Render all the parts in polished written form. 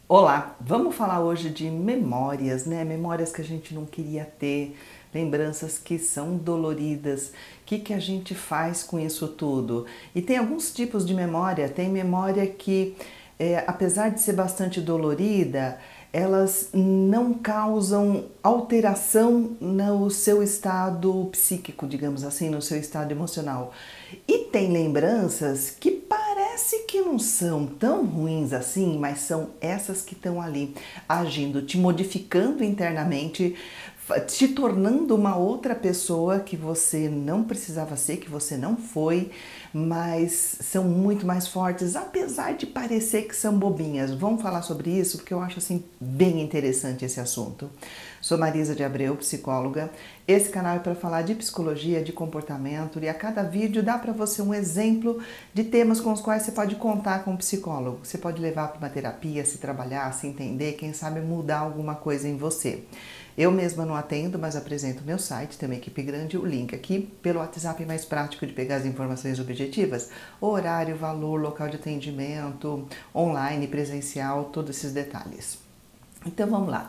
Olá, vamos falar hoje de memórias, né? Memórias que a gente não queria ter, lembranças que são doloridas. O que a gente faz com isso tudo? E tem alguns tipos de memória. Tem memória que, apesar de ser bastante dolorida, elas não causam alteração no seu estado psíquico, digamos assim, no seu estado emocional. E tem lembranças que parece que não são tão ruins assim, mas são essas que estão ali agindo, te modificando internamente, te tornando uma outra pessoa que você não precisava ser, que você não foi, mas são muito mais fortes, apesar de parecer que são bobinhas. Vamos falar sobre isso porque eu acho assim bem interessante esse assunto. Sou Marisa de Abreu, psicóloga. Esse canal é para falar de psicologia, de comportamento, e a cada vídeo dá para você um exemplo de temas com os quais você pode contar com um psicólogo. Você pode levar para uma terapia, se trabalhar, se entender, quem sabe mudar alguma coisa em você. Eu mesma não atendo, mas apresento meu site, tem uma equipe grande, o link aqui pelo WhatsApp mais prático de pegar as informações objetivas, horário, valor, local de atendimento, online, presencial, todos esses detalhes. Então vamos lá.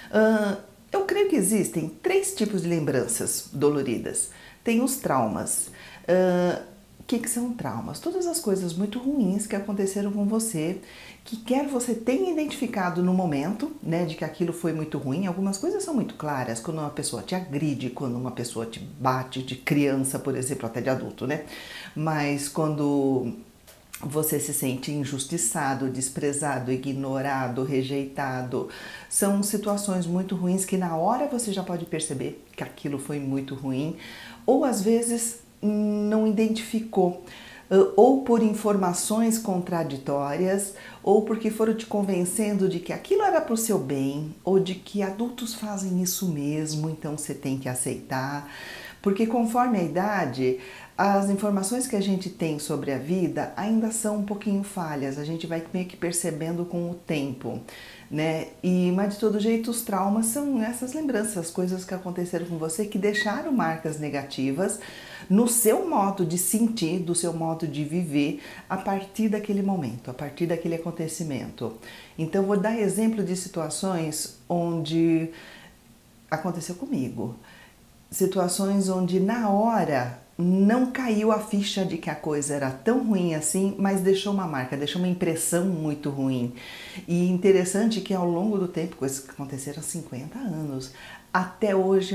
Eu creio que existem três tipos de lembranças doloridas. Tem os traumas. O que são traumas? Todas as coisas muito ruins que aconteceram com você, que quer você tenha identificado no momento, né, de que aquilo foi muito ruim. Algumas coisas são muito claras, quando uma pessoa te agride, quando uma pessoa te bate, de criança, por exemplo, até de adulto, né? Mas quando você se sente injustiçado, desprezado, ignorado, rejeitado. São situações muito ruins que na hora você já pode perceber que aquilo foi muito ruim, ou às vezes não identificou, ou por informações contraditórias, ou porque foram te convencendo de que aquilo era para o seu bem, ou de que adultos fazem isso mesmo, então você tem que aceitar. Porque conforme a idade, as informações que a gente tem sobre a vida ainda são um pouquinho falhas, a gente vai meio que percebendo com o tempo, né? Mas de todo jeito os traumas são essas lembranças, coisas que aconteceram com você que deixaram marcas negativas no seu modo de sentir, do seu modo de viver a partir daquele momento, a partir daquele acontecimento. Então vou dar exemplo de situações onde aconteceu comigo. Situações onde na hora não caiu a ficha de que a coisa era tão ruim assim, mas deixou uma marca, deixou uma impressão muito ruim. E interessante que ao longo do tempo, coisas que aconteceram há 50 anos, até hoje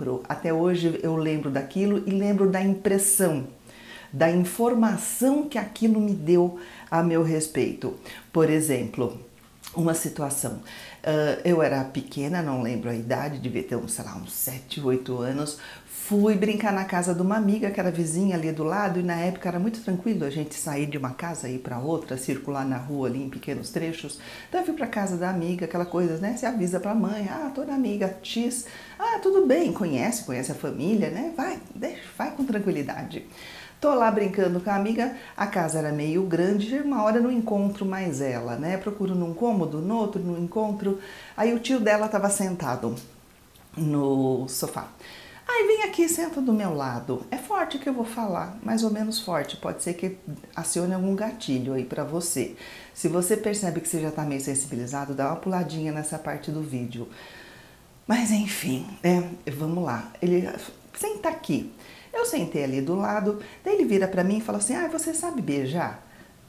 eu lembro daquilo e lembro da impressão, da informação que aquilo me deu a meu respeito. Por exemplo, uma situação. Eu era pequena, não lembro a idade, devia ter uns 7, 8 anos. Fui brincar na casa de uma amiga que era vizinha ali do lado, e na época era muito tranquilo a gente sair de uma casa e ir para outra, circular na rua ali em pequenos trechos. Então eu fui para casa da amiga, aquela coisa, né? Você avisa para a mãe, tô na amiga X, tudo bem, conhece a família, né? Vai com tranquilidade. Tô lá brincando com a amiga, a casa era meio grande, uma hora não encontro mais ela, né? Procuro num cômodo, no outro não encontro. Aí o tio dela estava sentado no sofá. Aí vem aqui, senta do meu lado. É forte o que eu vou falar, mais ou menos forte. Pode ser que acione algum gatilho aí pra você. Se você percebe que você já tá meio sensibilizado, dá uma puladinha nessa parte do vídeo. Mas enfim, vamos lá. Ele senta aqui. Eu sentei ali do lado, daí ele vira pra mim e fala assim, você sabe beijar?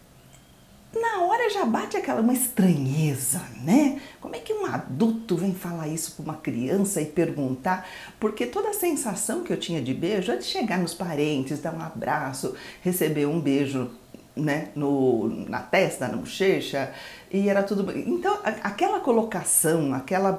Na hora já bate uma estranheza, né? Como é que um adulto vem falar isso para uma criança e perguntar? Porque toda a sensação que eu tinha de beijo é de chegar nos parentes, dar um abraço, receber um beijo, né, na testa, na bochecha, e era tudo. Então, aquela colocação,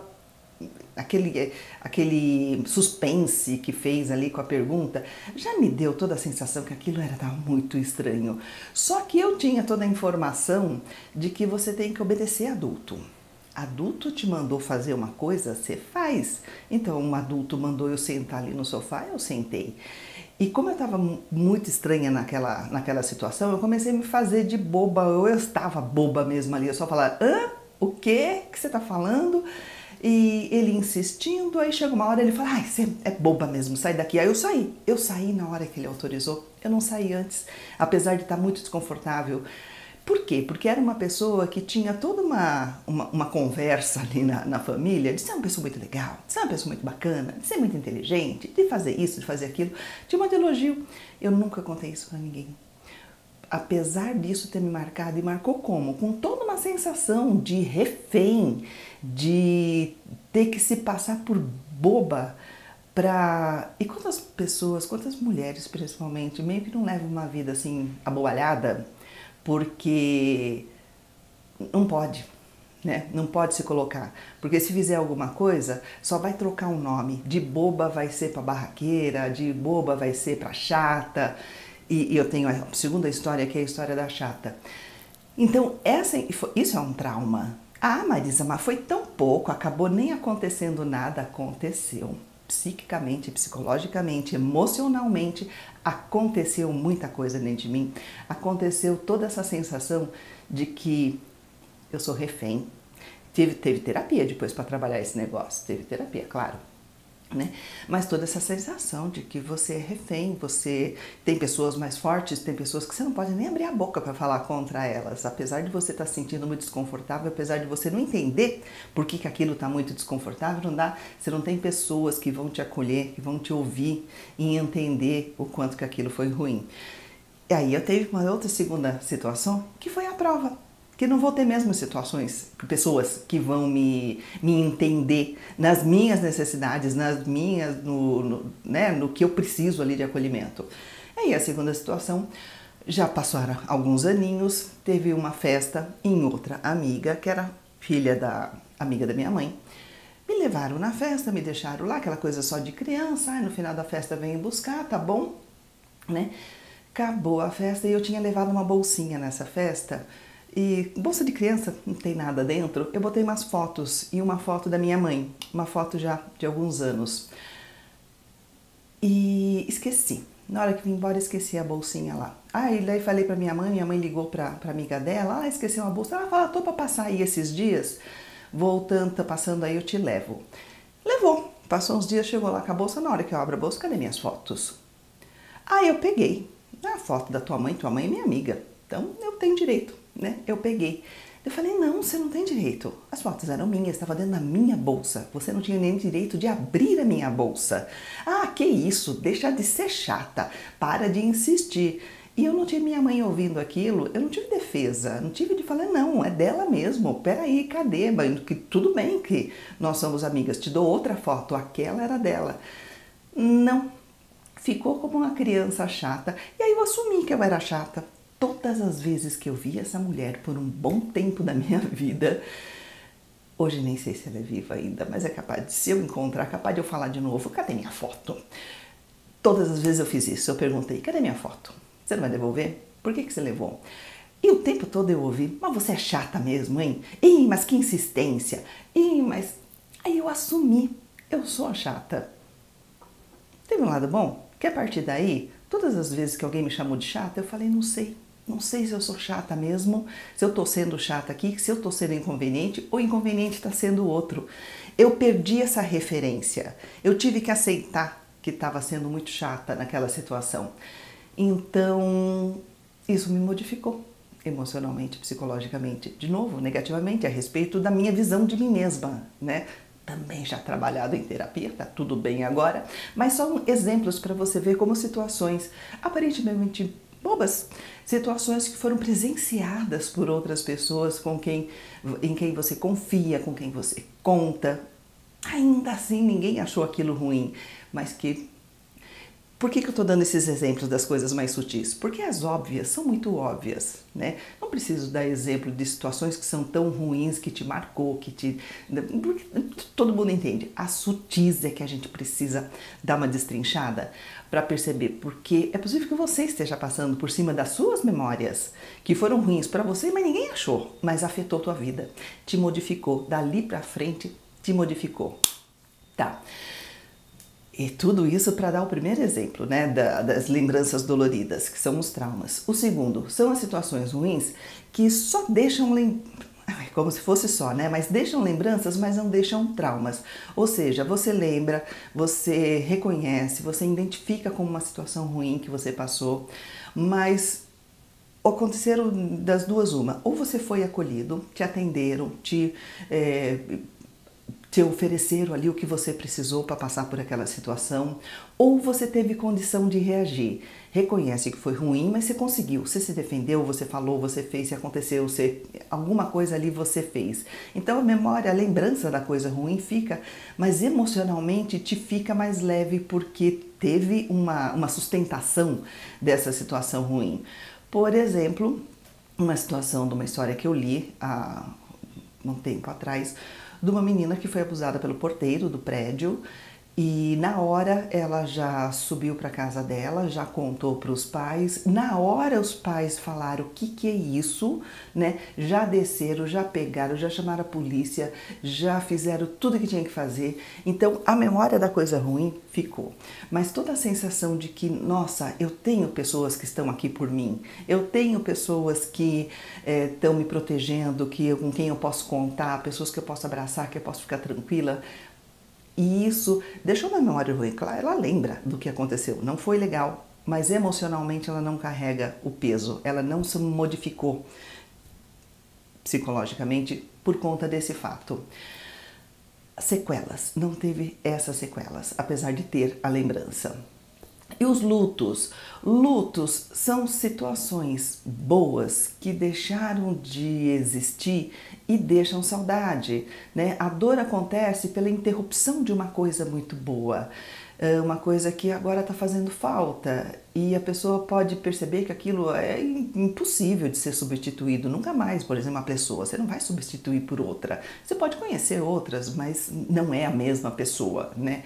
aquele suspense que fez ali com a pergunta, já me deu toda a sensação que aquilo era muito estranho. Só que eu tinha toda a informação de que você tem que obedecer adulto. Adulto te mandou fazer uma coisa, você faz. Então, um adulto mandou eu sentar ali no sofá, eu sentei. E como eu estava muito estranha naquela situação, eu comecei a me fazer de boba, eu estava boba mesmo ali, eu só falava, o quê que você está falando? E ele insistindo, aí chega uma hora ele fala, você é boba mesmo, sai daqui. Aí eu saí na hora que ele autorizou, eu não saí antes, apesar de estar muito desconfortável. Por quê? Porque era uma pessoa que tinha toda uma conversa ali na família de ser uma pessoa muito legal, de ser uma pessoa muito bacana, de ser muito inteligente, de fazer isso, de fazer aquilo. Tinha muito elogio. Eu nunca contei isso pra ninguém. Apesar disso ter me marcado, e marcou como? Com toda uma sensação de refém, de ter que se passar por boba pra... E quantas pessoas, quantas mulheres principalmente, meio que não levam uma vida assim abobalhada, porque não pode, né? Não pode se colocar, porque se fizer alguma coisa, só vai trocar um nome. De boba vai ser pra barraqueira, de boba vai ser pra chata. E eu tenho a segunda história, que é a história da chata. Então, isso é um trauma. Ah, Marisa, mas foi tão pouco, acabou nem acontecendo nada. Aconteceu. Psiquicamente, psicologicamente, emocionalmente, aconteceu muita coisa dentro de mim. Aconteceu toda essa sensação de que eu sou refém. Teve terapia depois para trabalhar esse negócio. Teve terapia, claro. Né? Mas toda essa sensação de que você é refém, você tem pessoas mais fortes, tem pessoas que você não pode nem abrir a boca para falar contra elas, apesar de você estar se sentindo muito desconfortável, apesar de você não entender por que aquilo está muito desconfortável, não dá, você não tem pessoas que vão te acolher, que vão te ouvir e entender o quanto que aquilo foi ruim. E aí eu teve uma outra segunda situação, que foi a prova. Que não vou ter mesmo situações, pessoas que vão me entender nas minhas necessidades, no que eu preciso ali de acolhimento. Aí a segunda situação, já passaram alguns aninhos, teve uma festa em outra amiga, que era filha da amiga da minha mãe. Me levaram na festa, me deixaram lá, aquela coisa só de criança, no final da festa vem buscar, tá bom? Né? Acabou a festa e eu tinha levado uma bolsinha nessa festa. E bolsa de criança, não tem nada dentro, eu botei umas fotos e uma foto da minha mãe, uma foto já de alguns anos. E esqueci, na hora que vim embora esqueci a bolsinha lá. E daí falei pra minha mãe ligou pra amiga dela, esqueci uma bolsa. Ela falou, tô pra passar aí esses dias, voltando, tá passando aí, eu te levo. Levou, passou uns dias, chegou lá com a bolsa, na hora que eu abro a bolsa, cadê minhas fotos? Eu peguei, a foto da tua mãe é minha amiga, então eu tenho direito. Né? Eu peguei. Eu falei, não, você não tem direito. As fotos eram minhas, estava dentro da minha bolsa. Você não tinha nem direito de abrir a minha bolsa. Que isso, deixa de ser chata, para de insistir. E eu não tinha minha mãe ouvindo aquilo, eu não tive defesa, não tive de falar, não, é dela mesmo. Peraí, cadê? Tudo bem que nós somos amigas, te dou outra foto, aquela era dela. Não, ficou como uma criança chata. E aí eu assumi que eu era chata. Todas as vezes que eu vi essa mulher por um bom tempo da minha vida, hoje nem sei se ela é viva ainda, mas é capaz de, se eu encontrar, capaz de eu falar de novo, cadê minha foto? Todas as vezes eu fiz isso, eu perguntei, cadê minha foto? Você não vai devolver? Por que você levou? E o tempo todo eu ouvi, mas você é chata mesmo, hein? Mas que insistência! Mas... Aí eu assumi, eu sou a chata. Teve um lado bom? Que a partir daí, todas as vezes que alguém me chamou de chata, eu falei, não sei. Não sei se eu sou chata mesmo, se eu tô sendo chata aqui, se eu tô sendo inconveniente ou inconveniente tá sendo o outro. Eu perdi essa referência. Eu tive que aceitar que estava sendo muito chata naquela situação. Então, isso me modificou emocionalmente, psicologicamente. De novo, negativamente, a respeito da minha visão de mim mesma, né? Também já trabalhado em terapia, tá tudo bem agora, mas são exemplos para você ver como situações aparentemente bobas, situações que foram presenciadas por outras pessoas em quem você confia, com quem você conta. Ainda assim, ninguém achou aquilo ruim, mas que... Por que eu estou dando esses exemplos das coisas mais sutis? Porque as óbvias são muito óbvias, né? Não preciso dar exemplo de situações que são tão ruins, que te marcou, porque todo mundo entende. A sutis é que a gente precisa dar uma destrinchada para perceber, porque é possível que você esteja passando por cima das suas memórias, que foram ruins para você, mas ninguém achou, mas afetou tua vida, te modificou, dali para frente te modificou. Tá. E tudo isso para dar o primeiro exemplo, né, das lembranças doloridas, que são os traumas. O segundo são as situações ruins que só deixam como se fosse só, né, mas deixam lembranças, mas não deixam traumas. Ou seja, você lembra, você reconhece, você identifica como uma situação ruim que você passou, mas aconteceram das duas uma, ou você foi acolhido, te atenderam, te ofereceram ali o que você precisou para passar por aquela situação, ou você teve condição de reagir. Reconhece que foi ruim, mas você conseguiu. Você se defendeu, você falou, você fez, se aconteceu, alguma coisa ali você fez. Então a memória, a lembrança da coisa ruim fica, mas emocionalmente te fica mais leve porque teve uma sustentação dessa situação ruim. Por exemplo, uma situação de uma história que eu li há um tempo atrás, de uma menina que foi abusada pelo porteiro do prédio e na hora ela já subiu para casa dela, já contou para os pais. Na hora os pais falaram o que é isso, né? Já desceram, já pegaram, já chamaram a polícia, já fizeram tudo que tinha que fazer. Então a memória da coisa ruim ficou, mas toda a sensação de que, nossa, eu tenho pessoas que estão aqui por mim, eu tenho pessoas que estão me protegendo, com quem eu posso contar, pessoas que eu posso abraçar, que eu posso ficar tranquila. E isso deixou uma memória ruim. Claro, ela lembra do que aconteceu. Não foi legal, mas emocionalmente ela não carrega o peso. Ela não se modificou psicologicamente por conta desse fato. Sequelas. Não teve essas sequelas, apesar de ter a lembrança. E os lutos? Lutos são situações boas que deixaram de existir e deixam saudade, né? A dor acontece pela interrupção de uma coisa muito boa, uma coisa que agora está fazendo falta e a pessoa pode perceber que aquilo é impossível de ser substituído, nunca mais, por exemplo, uma pessoa, você não vai substituir por outra. Você pode conhecer outras, mas não é a mesma pessoa, né?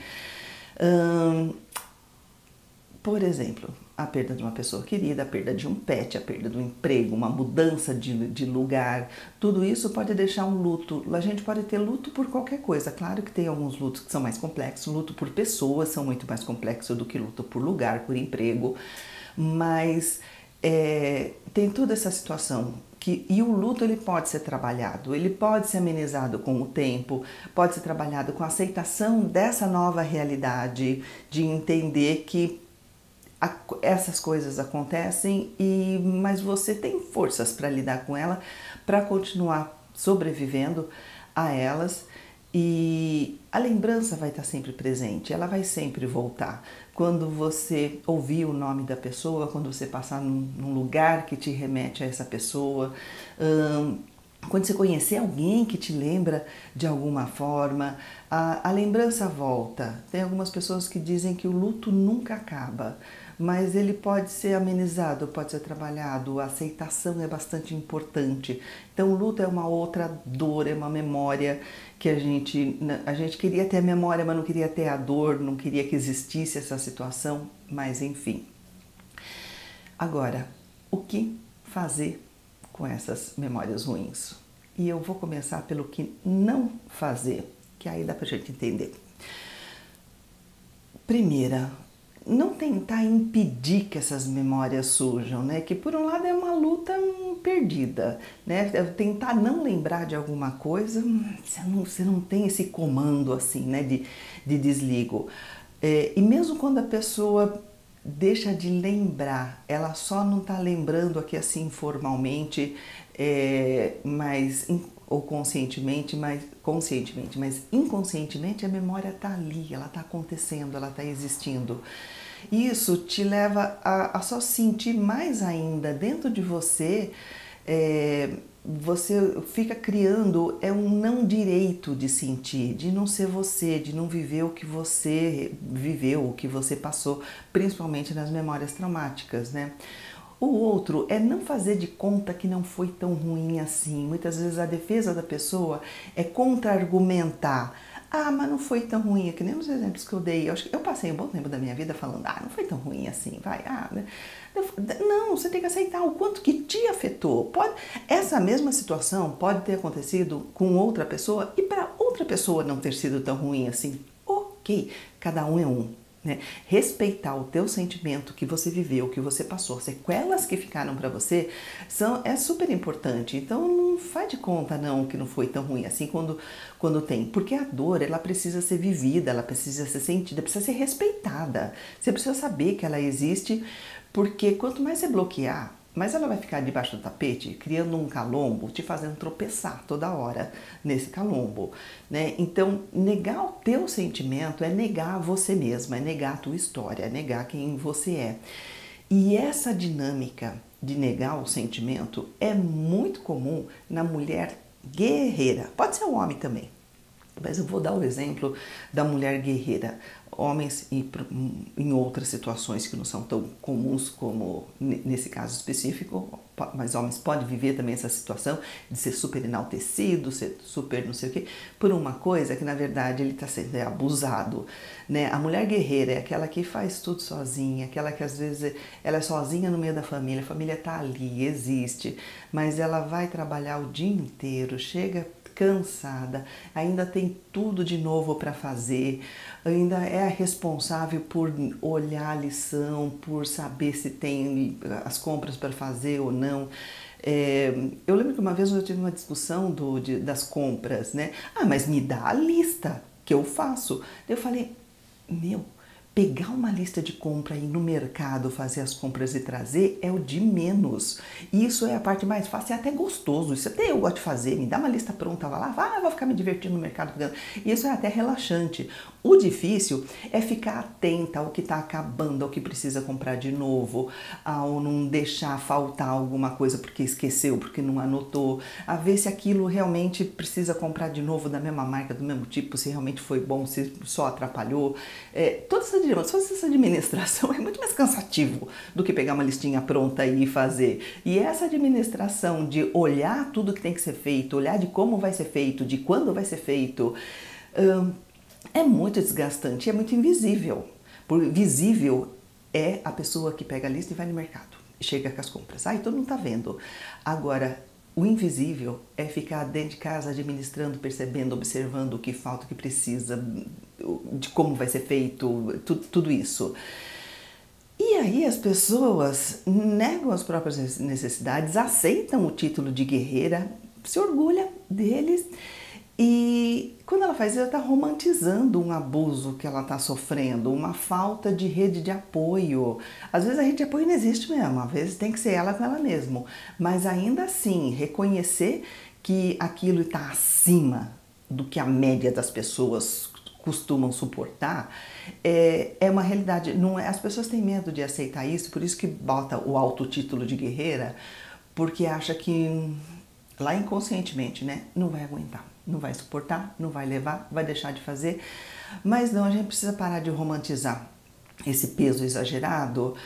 Por exemplo, a perda de uma pessoa querida, a perda de um pet, a perda do emprego, uma mudança de lugar, tudo isso pode deixar um luto. A gente pode ter luto por qualquer coisa. Claro que tem alguns lutos que são mais complexos, luto por pessoas são muito mais complexos do que luto por lugar, por emprego, mas tem toda essa situação. E o luto ele pode ser trabalhado, ele pode ser amenizado com o tempo, pode ser trabalhado com a aceitação dessa nova realidade, de entender que essas coisas acontecem, mas você tem forças para lidar com ela, para continuar sobrevivendo a elas, e a lembrança vai estar sempre presente, ela vai sempre voltar. Quando você ouvir o nome da pessoa, quando você passar num lugar que te remete a essa pessoa, quando você conhecer alguém que te lembra de alguma forma, a lembrança volta. Tem algumas pessoas que dizem que o luto nunca acaba, mas ele pode ser amenizado, pode ser trabalhado, a aceitação é bastante importante. Então o luto é uma outra dor, é uma memória que a gente queria ter a memória, mas não queria ter a dor, não queria que existisse essa situação, mas enfim. Agora, o que fazer com essas memórias ruins? E eu vou começar pelo que não fazer, que aí dá pra gente entender. Primeira, não tentar impedir que essas memórias surjam, né? Que por um lado é uma luta perdida, né? Tentar não lembrar de alguma coisa, você não tem esse comando assim, né? De desligo. E mesmo quando a pessoa deixa de lembrar, ela só não está lembrando aqui assim formalmente, ou conscientemente, mas inconscientemente a memória está ali, ela está acontecendo, ela está existindo. Isso te leva a só sentir mais ainda dentro de você. Você fica criando um não direito de sentir, de não ser você, de não viver o que você viveu, o que você passou, principalmente nas memórias traumáticas, né? O outro é não fazer de conta que não foi tão ruim assim. Muitas vezes a defesa da pessoa é contra-argumentar. Ah, mas não foi tão ruim, é que nem nos exemplos que eu dei. Eu passei um bom tempo da minha vida falando, não foi tão ruim assim, vai. Não, você tem que aceitar o quanto que te afetou. Essa mesma situação pode ter acontecido com outra pessoa e para outra pessoa não ter sido tão ruim assim. Ok, cada um é um. Né? Respeitar o teu sentimento que você viveu, que você passou, sequelas que ficaram para você, é super importante. Então não faz de conta não que não foi tão ruim assim quando tem, porque a dor ela precisa ser vivida, ela precisa ser sentida, precisa ser respeitada. Você precisa saber que ela existe, porque quanto mais você bloquear, mas ela vai ficar debaixo do tapete, criando um calombo, te fazendo tropeçar toda hora nesse calombo, né? Então, negar o teu sentimento é negar você mesma, é negar a tua história, é negar quem você é. E essa dinâmica de negar o sentimento é muito comum na mulher guerreira. Pode ser o homem também, mas eu vou dar o exemplo da mulher guerreira. Homens em outras situações que não são tão comuns como nesse caso específico, mas homens podem viver também essa situação de ser super enaltecido, ser super não sei o quê, por uma coisa que na verdade ele está sendo abusado, né? A mulher guerreira é aquela que faz tudo sozinha, aquela que às vezes ela é sozinha no meio da família, a família está ali, existe, mas ela vai trabalhar o dia inteiro, chega cansada, ainda tem tudo de novo para fazer, ainda é a responsável por olhar a lição, por saber se tem as compras para fazer ou não. Eu lembro que uma vez eu tive uma discussão das compras, né? Ah, mas me dá a lista que eu faço. Eu falei, meu, pegar uma lista de compra e ir no mercado fazer as compras e trazer é o de menos. Isso é a parte mais fácil, é até gostoso. Isso até eu gosto de fazer. Me dá uma lista pronta, vai lá, vou ficar me divertindo no mercado. Isso é até relaxante. O difícil é ficar atenta ao que está acabando, ao que precisa comprar de novo, ao não deixar faltar alguma coisa porque esqueceu, porque não anotou, a ver se aquilo realmente precisa comprar de novo da mesma marca, do mesmo tipo, se realmente foi bom, se só atrapalhou. Toda essa administração é muito mais cansativo do que pegar uma listinha pronta e fazer. E essa administração de olhar tudo que tem que ser feito, olhar de como vai ser feito, de quando vai ser feito, é muito desgastante, é muito invisível. Visível é a pessoa que pega a lista e vai no mercado, chega com as compras. Aí todo mundo tá vendo. Agora, o invisível é ficar dentro de casa administrando, percebendo, observando o que falta, o que precisa, de como vai ser feito, tudo isso. E aí as pessoas negam as próprias necessidades, aceitam o título de guerreira, se orgulha deles. E quando ela faz isso, ela está romantizando um abuso que ela está sofrendo, uma falta de rede de apoio. Às vezes a rede de apoio não existe mesmo, às vezes tem que ser ela com ela mesma. Mas ainda assim, reconhecer que aquilo está acima do que a média das pessoas costumam suportar, é uma realidade. Não é, as pessoas têm medo de aceitar isso, por isso que bota o autotítulo de guerreira, porque acha que lá inconscientemente, né, não vai aguentar, não vai suportar, não vai levar, vai deixar de fazer. Mas não, a gente precisa parar de romantizar esse peso exagerado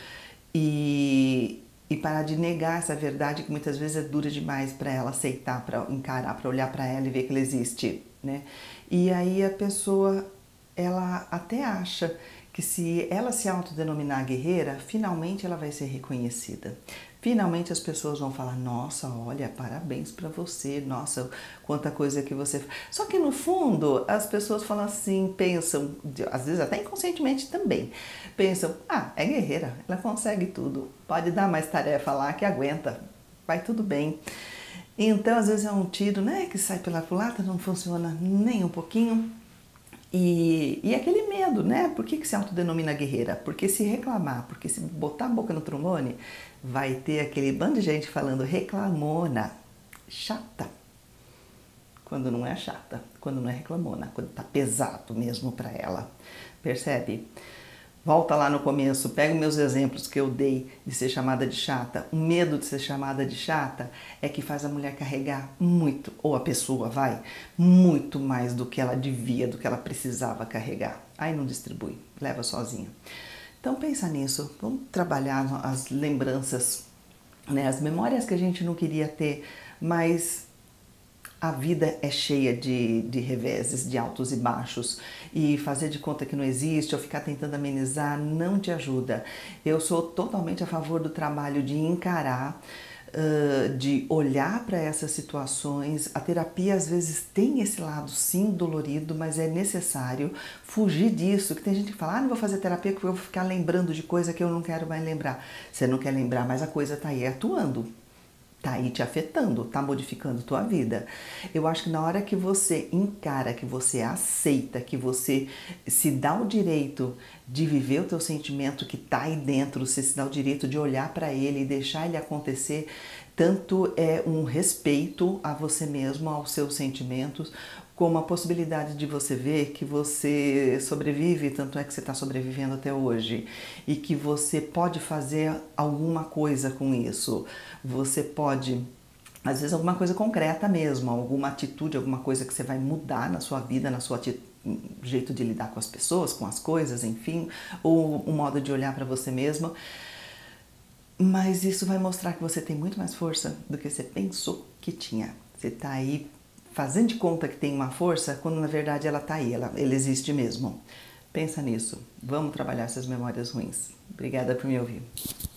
e parar de negar essa verdade que muitas vezes é dura demais para ela aceitar, para encarar, para olhar para ela e ver que ela existe, né? E aí a pessoa, ela até acha que se ela se autodenominar guerreira, finalmente ela vai ser reconhecida. Finalmente as pessoas vão falar, nossa, olha, parabéns para você, nossa, quanta coisa que você faz. Só que no fundo as pessoas falam assim, pensam, às vezes até inconscientemente também, pensam, ah, é guerreira, ela consegue tudo, pode dar mais tarefa lá que aguenta, vai tudo bem. Então às vezes é um tiro, né, que sai pela culatra, não funciona nem um pouquinho. E aquele medo, né? Por que se autodenomina guerreira? Porque se reclamar, porque se botar a boca no trombone, vai ter aquele bando de gente falando reclamona, chata. Quando não é chata, quando não é reclamona, quando tá pesado mesmo para ela. Percebe? Volta lá no começo, pega os meus exemplos que eu dei de ser chamada de chata. O medo de ser chamada de chata é que faz a mulher carregar muito, ou a pessoa muito mais do que ela devia, do que ela precisava carregar. Aí não distribui, leva sozinha. Então pensa nisso, vamos trabalhar as lembranças, né, as memórias que a gente não queria ter, mas a vida é cheia de reveses, de altos e baixos, e fazer de conta que não existe ou ficar tentando amenizar não te ajuda. Eu sou totalmente a favor do trabalho de encarar, de olhar para essas situações. A terapia às vezes tem esse lado sim dolorido, mas é necessário fugir disso, que tem gente que fala, ah, não vou fazer terapia porque eu vou ficar lembrando de coisa que eu não quero mais lembrar. Você não quer lembrar, mas a coisa está aí atuando. tá aí te afetando, tá modificando tua vida. Eu acho que na hora que você encara, que você aceita, que você se dá o direito de viver o teu sentimento que tá aí dentro, você se dá o direito de olhar para ele e deixar ele acontecer, tanto é um respeito a você mesmo, aos seus sentimentos, como a possibilidade de você ver que você sobrevive, tanto é que você está sobrevivendo até hoje, e que você pode fazer alguma coisa com isso. Você pode, às vezes, alguma coisa concreta mesmo, alguma atitude, alguma coisa que você vai mudar na sua vida, na sua jeito de lidar com as pessoas, com as coisas, enfim, ou um modo de olhar para você mesmo. Mas isso vai mostrar que você tem muito mais força do que você pensou que tinha. Você está aí fazendo de conta que tem uma força, quando na verdade ela está aí, ela existe mesmo. Pensa nisso. Vamos trabalhar essas memórias ruins. Obrigada por me ouvir.